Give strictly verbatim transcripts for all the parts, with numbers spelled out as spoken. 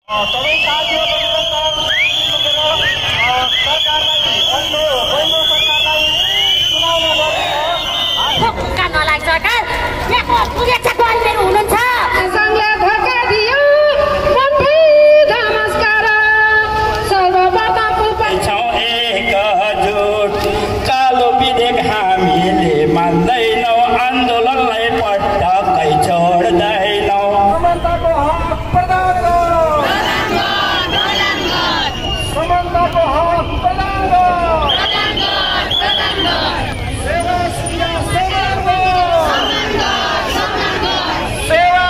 सबै साथीहरूलाई सरकारलाई अन्य पहिलो सरकारलाई चुनाउन धोका नलाग्छ सरकार यहाँको पुगेछ कहिलेहरू हुनुहुन्छ संघले धोका दियो मन्त्री नमस्कार सर्वप्रथम छौ एकजुट कालो विधेयक हामीले मान्दैनौ आन्दोलनलाई पटक्कै छोड्दैनौ समानताको हक प्रदान गर समानताको हक प्रदान गर सेवा सुविधा समान गर सेवा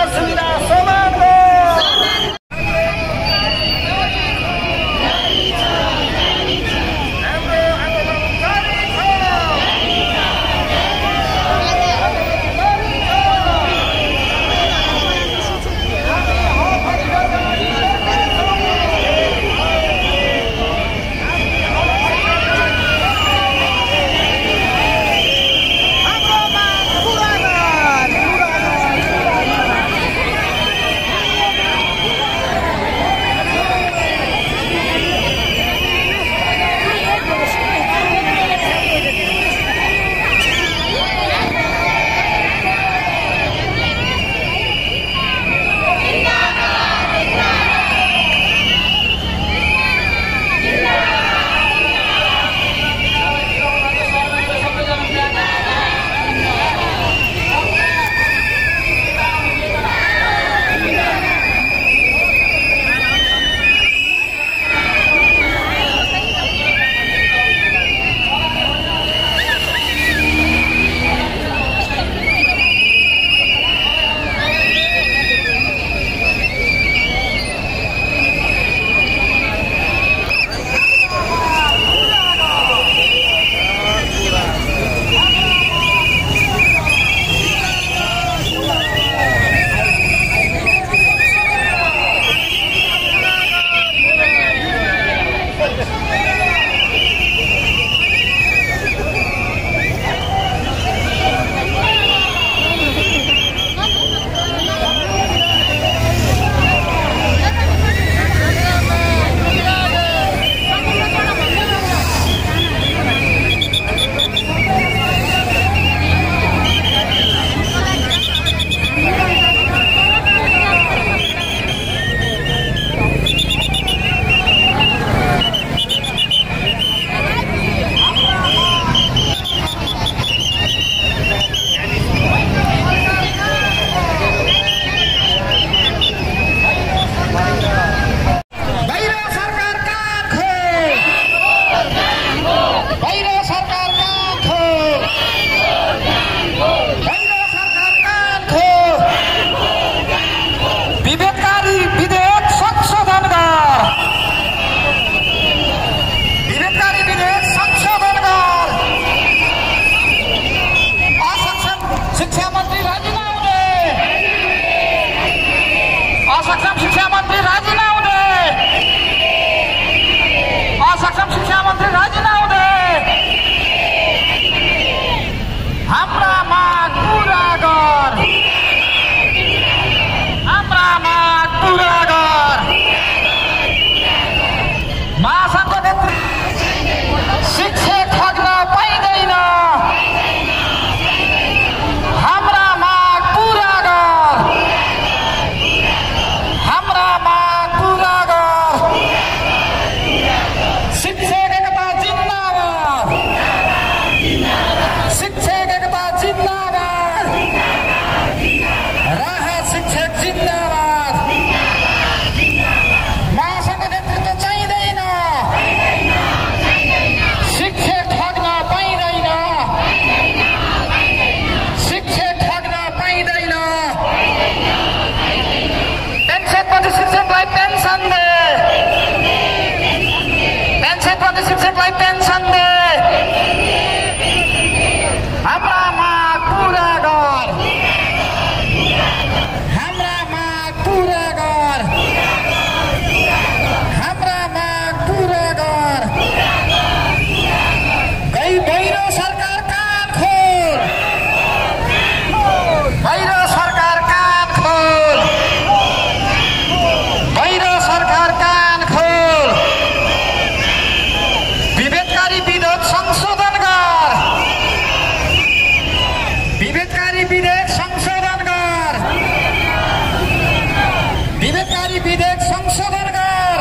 विधेयक संशोधन गर,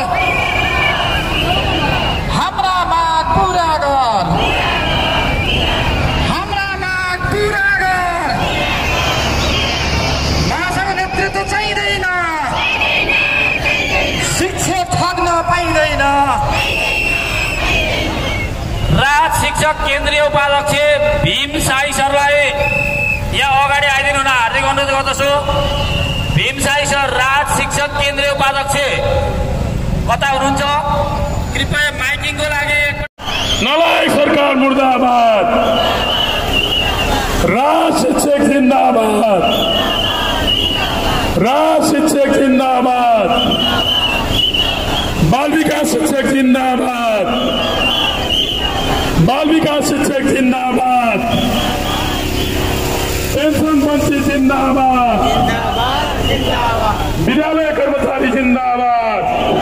हाम्रा माग पूरा गर, हाम्रा माग पूरा गर। महासभा नेतृत्व चाहिँदैन, शिक्षक ठग्न पाइँदैन। राज शिक्षक केन्द्रीय उपाध्यक्ष भीम साई सरलाई यहाँ अगाडि आइदिनु हुन हार्दिक अनुरोध गर्दछु। भीम साई सर, राज शिक्षक केन्द्रीय उपाध्यक्ष कता हुनुहुन्छ? कृपया माइकिङको लागि। नालायक सरकार मुर्दाबाद, राज शिक्षक जिन्दाबाद, राज शिक्षक जिन्दाबाद, बाल विकास शिक्षक जिन्दाबाद, बाल विकास शिक्षक जिन्दाबाद, पेंशन मंत्री जिन्दाबाद, विद्यालय कर्मचारी जिन्दाबाद,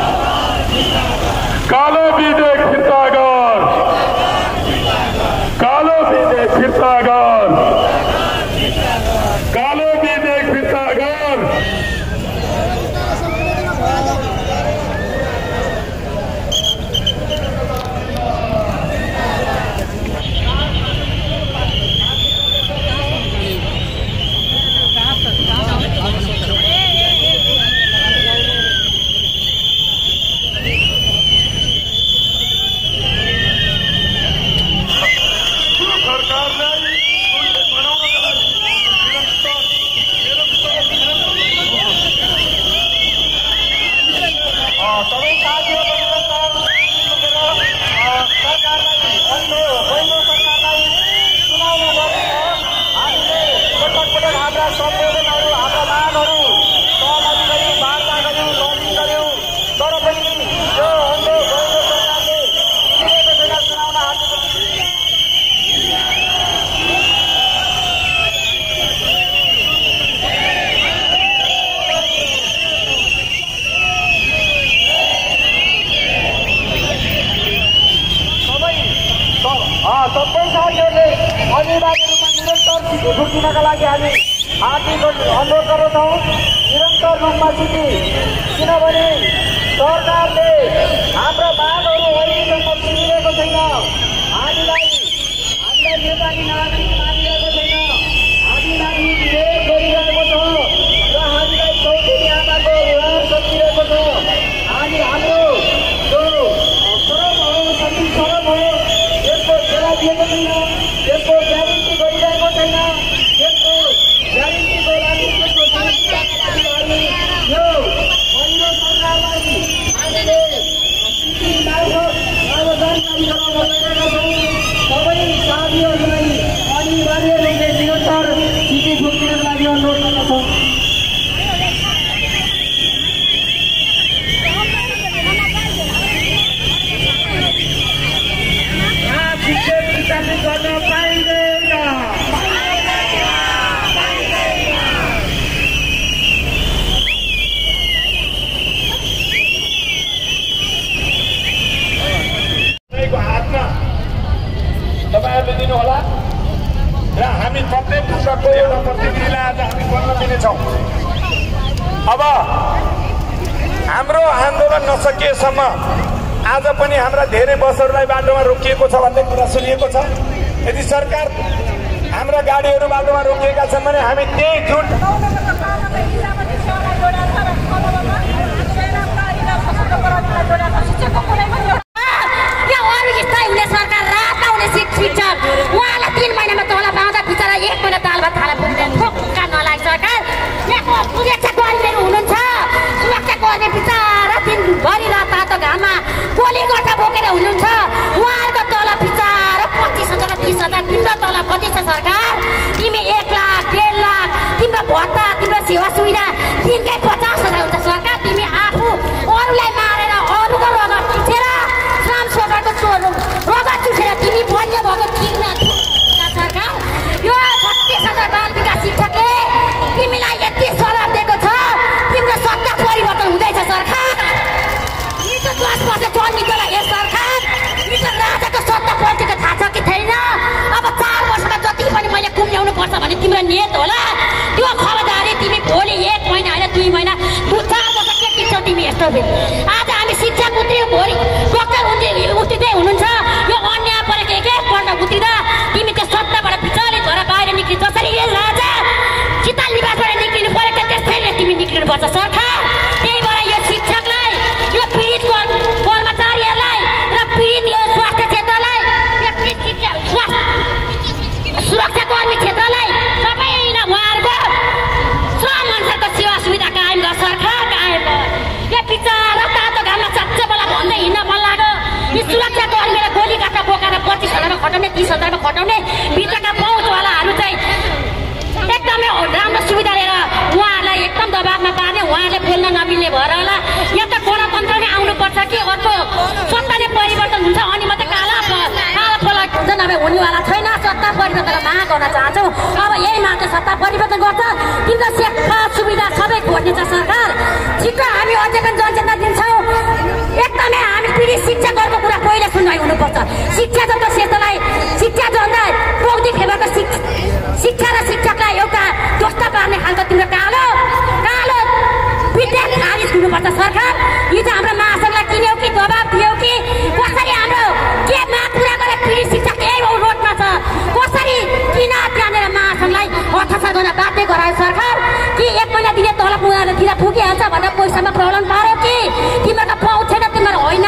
कालो विधेयक फिर्ता गर, कालो विधेयक फिर्ता गर, कालो विधेयक फिर्ता गर। सबै साथीहरूले अनिवार्य रूपमा निरन्तर सिटी फुक्दिनका लागि हामी आर्थिक अनुरोध गर्दछौँ। निरन्तर रूपमा सिटी, किनभने सरकारले हाम्रा मागहरू अहिलेसम्म सुनिरहेको छैन। हामीलाई हामीलाई नेपाली नागरिक मानिरहेको छैन। हामीलाई विरोध गरिरहेको छ र हामीलाई चौधरी आमाको ऋण सकिरहेको छ। हामी हाम्रो जो श्रम हो, सबै श्रम हो, यसको सेवा दिएको छैन, यसको ग्यारेन्टी गरिरहेको छैन, यसको ग्यारेन्टीको लागि त्यसको जानकारी यो पहिलो सरकारलाई हामीले जानकारी गराउन गइरहेका छौँ। सबै साथीहरूलाई अनिवार्य रूपले निरन्तर सिटी फुक्दिनको लागि अनुरोध गर्दछौँ। गर्न पाइँदैन, हातमा तपाईँहरूले दिनुहोला र हामी प्रत्येक कृषकको एउटा प्रतिनिधिलाई आज हामी गर्न दिनेछौँ। अब हाम्रो आन्दोलन नसकिएसम्म आज पनि हाम्रा धेरै बसहरूलाई बाटोमा रोकिएको छ भन्ने कुरा सुनिएको छ। यदि सरकार हाम्रा गाडीहरू बाटोमा रोकिएका छन् भने हामी त्यही जुन सरकार रातमा हुने शिक्षक उहाँलाई तीन महिनामा तल पाउँदा बिचरा एक महिना दाल भात खाना पुग्दैन। ठोक्का नलाग्छ सरकार। यहाँको सुरक्षा कर्मीहरू हुनुहुन्छ, सुरक्षा कर्मी बिचरा दिनभरि रात तातो घाममा गोली गर्दा बोकेर हुनुहुन्छ। उहाँहरूको तल बिचरा पच्चिस हजार तिस हजार तिम्रो तल कति छ सरकार? तिमी एक लाख डेढ लाख तिम्रो भत्ता तिम्रो सेवा सुविधा दिनकै पचास हजार हुन्छ सरकार। तिमी आफू अरूलाई मारेर अरूको रगत चुसेर श्रम सरकारको चोर रगत चुसेर तिमी बन्य भएको किन सरकार? यो छत्तिस हजार बाल विकास शिक्षकले तिमीलाई यति सराप दिएको छ, तिम्रो सत्ता परिवर्तन हुँदैछ सरकार। मिटर दस वर्ष चल्नेलाई यस सरकार मिटर राजाको सत्ता पल्टेको थाहा छ कि छैन? अब चार वर्षमा जति पनि मैले कुम्याउनु पर्छ भने तिम्रो नियत होला। त्यो खबरदारी तिमी भोलि एक महिना होइन दुई महिना चार वर्ष के टिक्छौ तिमी यस्तो कर्तव्य। आज हामी शिक्षा उत्रियो भोलि डक्टर उत्रिँदै हुनुहुन्छ। यो अन्याय परेको एक एकपल्ट उत्रिँदा तिमी त्यो सत्ताबाट विचलित भएर बाहिर निक्लिनु जसरी यो राजा चिता निवासबाट निक्लिनु परेको त्यसैले तिमी निक्लिनुपर्छ सरकार। त्यही भएर यो शिक्षकलाई यो पीडित कर्मचारीहरूलाई र पीडित यो स्वास्थ्य क्षेत्रलाई सुरक्षा कर्मी क्षेत्रलाई सबैलाई उहाँहरूको श्रम अनुसारको सेवा सुविधा कायम गर सरकार, कायम गर। यो बिचरा तातो घाममा चच्चे बेला भन्दै हिँड्न मन लाग्यो। यी सुरक्षा कर्मीलाई गोली काट्न बोकाएर पच्चिस हजारमा खटाउने तिस हजारमा खटाउने भित्रका पहुँचवालाहरू चाहिँ एकदमै राम्रो सुविधा लिएर उहाँहरूलाई एकदम दबावमा पार्ने, उहाँहरूले बोल्न नमिल्ने भएर होला। या त गणतन्त्र नै आउनुपर्छ कि अर्को सत्ता नै परिवर्तन हुन्छ अनि मात्रै काला काला पलट हुन्छ, नभए हुनेवाला छैन। सत्ता परिवर्तनको माग गर्न चाहन्छौँ। अब यही मात्र सत्ता परिवर्तन गर्छ। तिम्रो शिक्षा सुविधा सबै खोज्ने छ सरकार। छिटो हामी अझै पनि जनचेतना दिन्छौँ। एकदमै हामी पीडित शिक्षकहरूको कुरा पहिला सुनवाई हुनुपर्छ। शिक्षा जस्तो क्षेत्रलाई शिक्षा जन्दा प्रौद्धी फेवरको शिक्षा र शिक्षकलाई एउटा ध्वस्त पार्ने खालको तिम्रो कालो कालो विद्या खारिज हुनुपर्छ सरकार। हिजो हाम्रो महासङ्घलाई किन्यौ कि दबाब दियौ कि कसरी हाम्रो के माग पुरा गरेर पीडित शिक्षक यही रोडमा छ, कसरी किन त्यहाँनिर महासङ्घलाई हताशा गर्न बाध्य गरायो सरकार? कि एक महिना दिने तलब उनीहरूले दिन पुगिहाल्छ भनेर पैसामा प्रब्लम पार्यो कि तिमीहरूको पाउँछ छैन, तिमीहरू होइन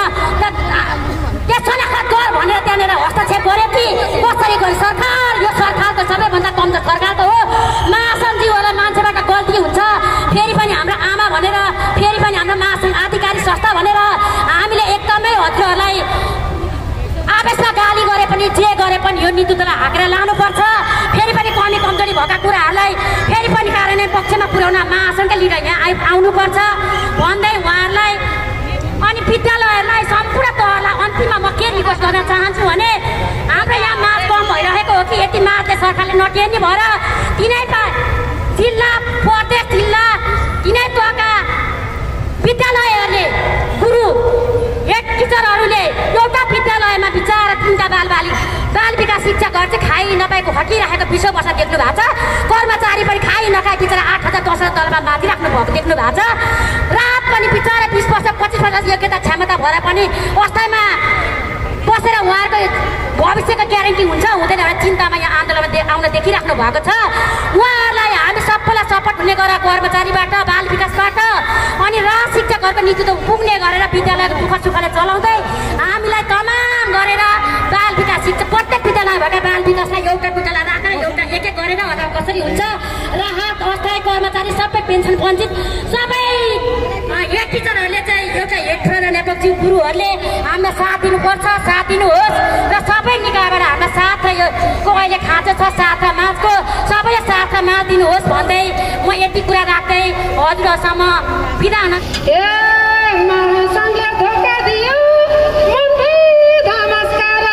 त्यसो गर भनेर त्यहाँनिर हस्तक्षेप गर्यो कि कसरी गर्यो सरकार? यो सरकारको सबैभन्दा कमजोर सरकार त हो। महासङ्घजीहरूलाई मान्छेबाट गल्ती हुन्छ फेरि पनि हाम्रो आमा भनेर, फेरि पनि हाम्रो महासङ्घ आधिकारिक संस्था भनेर हामीले एकदमै हजुरहरूलाई आवेशमा गाली गरे पनि जे गरे पनि यो नीतिलाई हाँकेर लानुपर्छ। फेरि पनि कमी कमजोरी भएका कुराहरूलाई फेरि पनि कार्यान्वयन पक्षमा पुर्याउन महासङ्घका लिडर यहाँ आइ आउनुपर्छ भन्दै उहाँहरूलाई अनि विद्यालयहरूलाई सम्पूर्ण तहलाई अन्तिममा म के रिक्वेस्ट गर्न चाहन्छु भने हाम्रो यहाँ माग कम भइरहेको हो कि यति मागले सरकारले नटेर्ने भएर तिनै जिल्ला प्रदेश जिल्ला तिनै तहका विद्यालयहरूले गुरु हेड टिचरहरूले एउटा विद्यालयमा बिचरा तिनका बालबाली बाल विकास शिक्षकहरू चाहिँ खाइ नपाएको हटिरहेको बिसौँ वर्ष देख्नु भएको छ। कर्मचारी पनि खाइ नखाइ बिचरा आठ हजार दस हजार तलमा माथिराख्नु भएको देख्नु भएको छ। रात पनि बिचरा बिस वर्ष पच्चिस वर्ष योग्यता क्षमता भएर पनि अवस्थामा बसेर उहाँहरूको भविष्यको ग्यारेन्टी हुन्छ हुँदैन एउटा चिन्तामा यहाँ आन्दोलनमा आउन देखिराख्नु भएको छ। उहाँहरूलाई हामी सबैलाई सपोर्ट हुने गरेर कर्मचारीबाट बाल विकासबाट अनि राज शिक्षकहरूको नेतृत्व पुग्ने गरेर विद्यालयको दुःख सुखले चलाउँदै हामीलाई तमाम गरेर बाल विकास शिक्षक प्रत्येक विद्यालय भएका बाल विकासलाई एउटा विद्यालय राखेर एउटा एक एक गरेर अथवा कसरी हुन्छ राहत अस्थायी कर्मचारी सबै पेन्सन वञ्चित सबै हेड टिचरहरूले चाहिँ एउटा हेड प्राध्यापकज्यू गुरुहरूले हामीलाई साथ दिनुपर्छ, साथ दिनुहोस् र सबै निकायबाट हामीलाई साथ र यो को अहिले खाँचो छ साथ र माझको सबैले साथ र माझ दिनुहोस् भन्दै म यति कुरा राख्दै हजुरहरूसम्म बिदा हुन। ए महासङ्घले धोका दियो मन्त्री धमस्कार,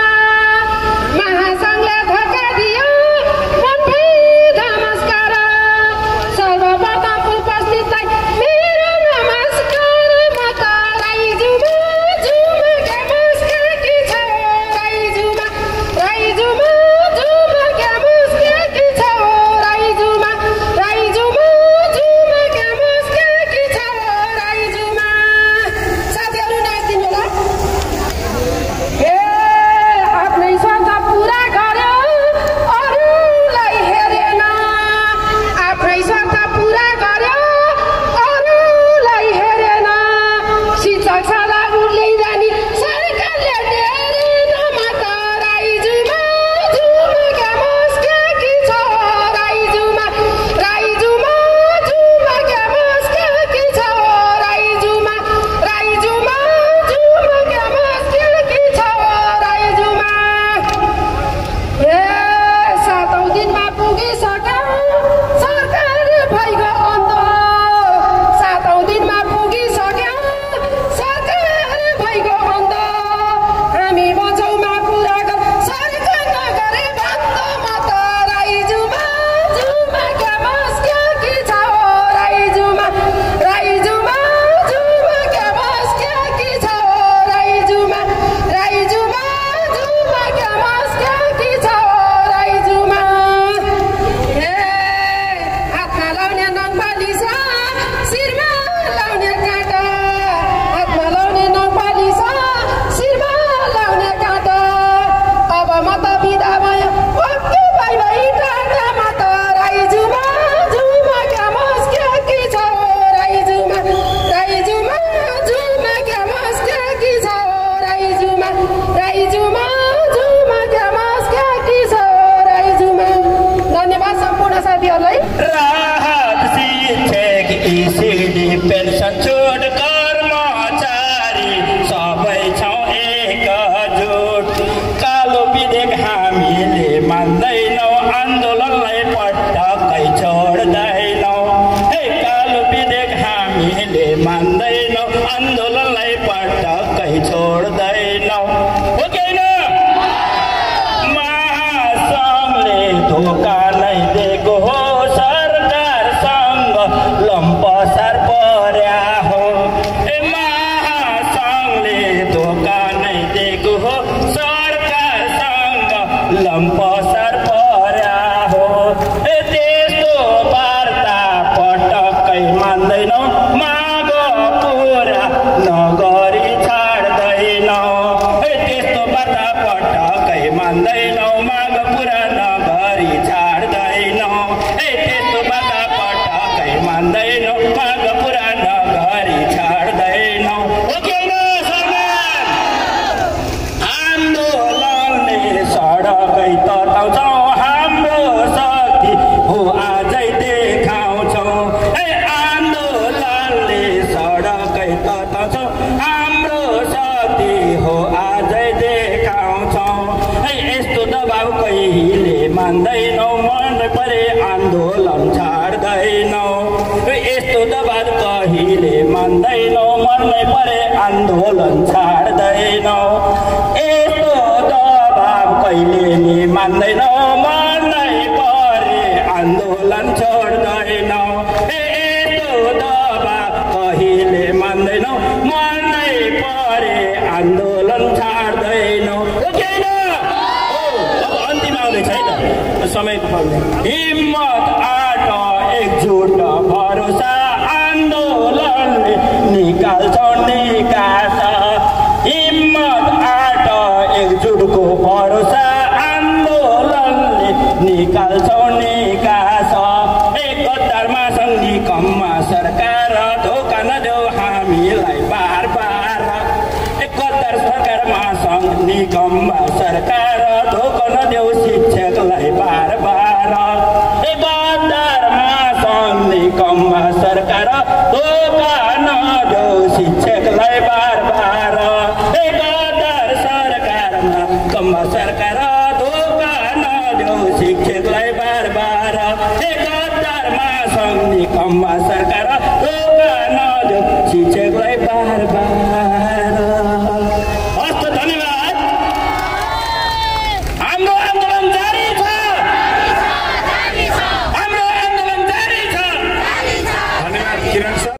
महासङ्घले धोका दियो मन्त्री धमस्कार। सर्वप्रथम उपस्थितलाई मेरो नमस्कार। म त राईजुमा जुमा के मुस्के कि छ राईजुमा, राईजुमा जुमा के मुस्के कि छ राईजुमा, राईजुमा जुमा के मुस्के कि छ राईजुमा। मनलाई पटक्कै छोड्दैनौ हो कि होइन महासङ्घले धोका नै दिएको हो सरकारसँग लम्पसार पर्या हो ए महासङ्घले धोका नै दिएको हो सरकारसँग लम्पसार पर्या हो ए त्यस्तो वार्ता पटक्कै मान्दैनौ माग पुरा नगरी छाड्दैनौ ए त्यस्तो वार्ता पटक्कै मान्दैनौ माग पुरा नगरी छाड्दैनौ ए त्यस्तो वार्ता पटक्कै मान्दैनौ माग पुरा नगरी छाड्दैनौ हो कि होइन सरकार आन्दोलनले सडकै तताउँछौ हाम्रो शक्ति हो आजै देखाउँछौ ए आन्दोलनले सडकै तताउँछौ हाम्रो शक्ति हो आजै देखाउँछौ ए यस्तो दबाउ कहिले मान्दैनौ मन परे आन्दोलन छाड्दैनौ यस्तो दबाउ कहिले मान्दैनौ मनमै परे आन्दोलन छाड्दैनौ यस्तो दबाउ कहिले नि मान्दैनौ मनमै परे आन्दोलन छोड्दैनौ ए यस्तो दबाउ कहिले मान्दैनौ मनमै परे आन्दोलन छाड्दैनौ हो कि होइन अब अन्तिम आउँदैछ है त समयको पाउने हिम्मत आँट एकजुट भरोसा आन्दोलनले निकाल्छौ निकास हिम्मत आँट एकजुटको भरोसा आन्दोलनले निकाल्छौ निकास एक गद्दारमा सङ्घी कममा सरकार धोका नदेऊ हामीलाई बार बार एक गद्दार सरकारमा सङ्घ निगममा सरकार धोका नदेऊ शिक्षकलाई बार बार ए गद्दारमा सङ्घ निगममा सरकार धोका नदेऊ शिक्षकलाई बार बार ए गद्दार सरकारमा कममा सरकार धोका नदेऊ शिक्षकलाई बार बार ए गद्दारमा सङ्घ निगममा सरकार धोका नदेऊ शिक्षकलाई बार बार